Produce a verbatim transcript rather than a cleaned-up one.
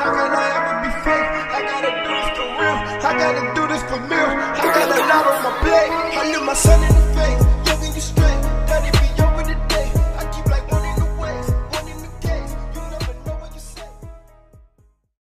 How can I ever be fake? I gotta do this for real. I gotta do this for real. I got a lot on my plate. I live my son in